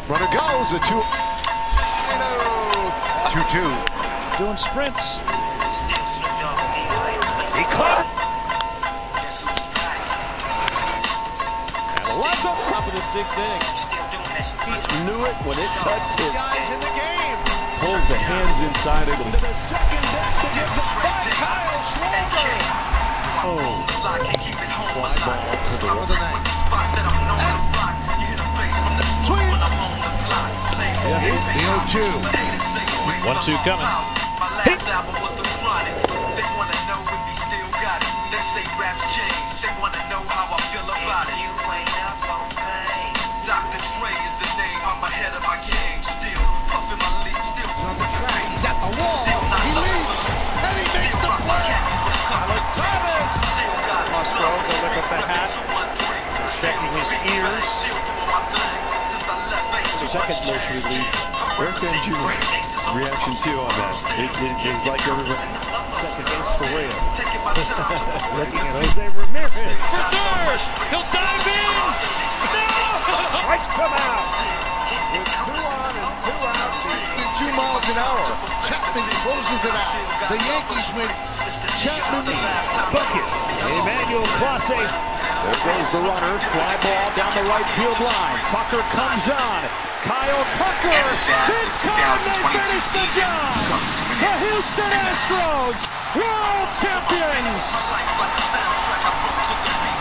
Runner goes, a 2-2. Doing sprints. He caught. Lots of top of the sixth inning. He knew it when it touched him. Guys in the game. Pulls the hands inside of him. To the second deck to get the spot. Kyle Schwarber. Oh. Fly ball to the Top of the ninth. swing. The 0-2. 1-2 coming. Hit. They wanna know if he still got it. They say raps change. They wanna know how I feel about it. Dr. Dre is the name. I'm ahead of my game. Still puffing my leaf. Still He's on the track. He's at the wall. He leaps. And he makes the play. Thomas. Musgrove will lift up the hat. Checking his ears. Second most relief. Where can you reaction to on that? It's like everybody second base for real. Looking at Jose Ramirez. For third. He'll dive in. No! Nice come out. 2 on and 2 out. 2 miles an hour. Chapman closes it out. The Yankees win. Chapman Bucket. Emmanuel Clase. There goes the runner. Fly ball down the right field line. Tucker comes on. Kyle Tucker. This time they finish the job. The Houston Astros, world champions.